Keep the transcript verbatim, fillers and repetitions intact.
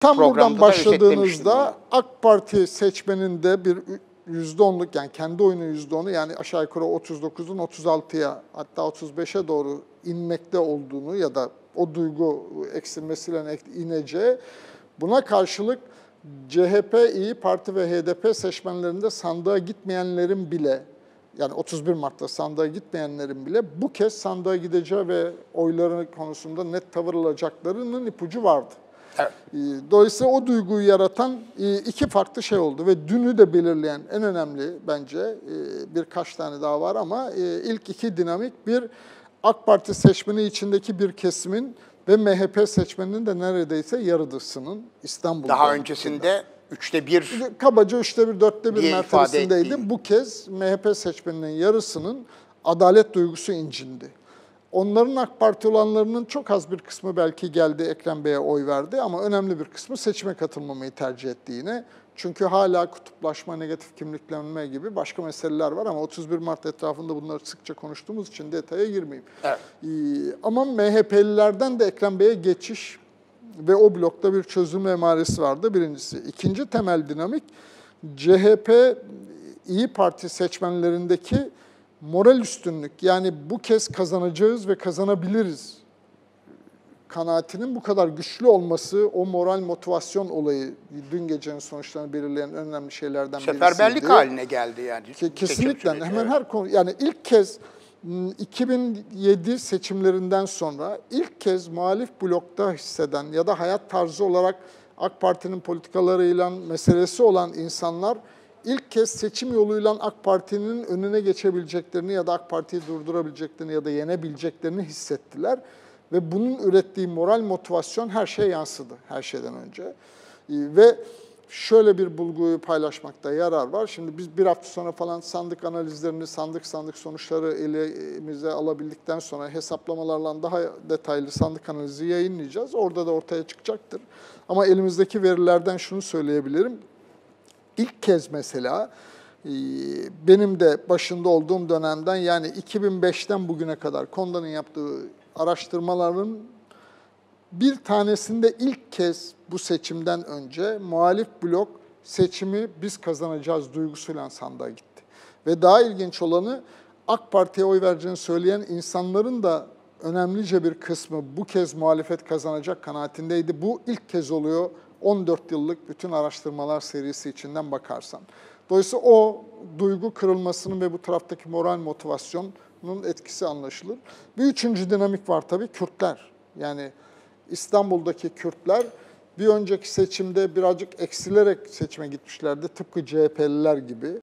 Tam buradan programda da başladığınızda özetlemiştim AK Parti seçmeninde bir yüzde onluk, yani kendi oyunun yüzde onu, yani aşağı yukarı otuz dokuzun otuz altıya hatta otuz beşe doğru inmekte olduğunu ya da o duygu eksilmesiyle ineceği, buna karşılık C H P, İYİ Parti ve H D P seçmenlerinde sandığa gitmeyenlerin bile, yani otuz bir Mart'ta sandığa gitmeyenlerin bile bu kez sandığa gideceği ve oyları konusunda net tavır alacaklarının ipucu vardı. Evet. Dolayısıyla o duyguyu yaratan iki farklı şey oldu ve dünü de belirleyen en önemli bence birkaç tane daha var ama ilk iki dinamik, bir AK Parti seçmeni içindeki bir kesimin ve M H P seçmeninin de neredeyse yarıdısının İstanbul'da. Daha öncesinde üçte bir, kabaca üçte bir, dörtte bir mertebesindeydi. Bu kez M H P seçmeninin yarısının adalet duygusu incindi. Onların AK Parti olanlarının çok az bir kısmı belki geldi Ekrem Bey'e oy verdi ama önemli bir kısmı seçime katılmamayı tercih etti yine. Çünkü hala kutuplaşma, negatif kimliklenme gibi başka meseleler var ama otuz bir Mart etrafında bunları sıkça konuştuğumuz için detaya girmeyeyim. Evet. Ee, ama M H P'lilerden de Ekrem Bey'e geçiş ve o blokta bir çözüm emaresi vardı birincisi. İkinci temel dinamik, C H P, İYİ Parti seçmenlerindeki moral üstünlük, yani bu kez kazanacağız ve kazanabiliriz kanaatinin bu kadar güçlü olması, o moral motivasyon olayı dün gecenin sonuçlarını belirleyen önemli şeylerden birisiydi. Seferberlik haline geldi yani. Kesinlikle. Hemen her konu, yani ilk kez iki bin yedi seçimlerinden sonra ilk kez muhalif blokta hisseden ya da hayat tarzı olarak AK Parti'nin politikalarıyla meselesi olan insanlar İlk kez seçim yoluyla AK Parti'nin önüne geçebileceklerini ya da AK Parti'yi durdurabileceklerini ya da yenebileceklerini hissettiler. Ve bunun ürettiği moral motivasyon her şeye yansıdı, her şeyden önce. Ve şöyle bir bulguyu paylaşmakta yarar var. Şimdi biz bir hafta sonra falan sandık analizlerini, sandık sandık sonuçları elimize alabildikten sonra hesaplamalarla daha detaylı sandık analizi yayınlayacağız. Orada da ortaya çıkacaktır. Ama elimizdeki verilerden şunu söyleyebilirim. İlk kez mesela benim de başında olduğum dönemden, yani iki bin beşten bugüne kadar KONDA'nın yaptığı araştırmaların bir tanesinde ilk kez bu seçimden önce muhalif blok seçimi biz kazanacağız duygusuyla sandığa gitti. Ve daha ilginç olanı, AK Parti'ye oy vereceğini söyleyen insanların da önemlice bir kısmı bu kez muhalefet kazanacak kanaatindeydi. Bu ilk kez oluyor on dört yıllık bütün araştırmalar serisi içinden bakarsan. Dolayısıyla o duygu kırılmasının ve bu taraftaki moral motivasyonun etkisi anlaşılır. Bir üçüncü dinamik var tabii, Kürtler. Yani İstanbul'daki Kürtler bir önceki seçimde birazcık eksilerek seçime gitmişlerdi, tıpkı C H P'liler gibi.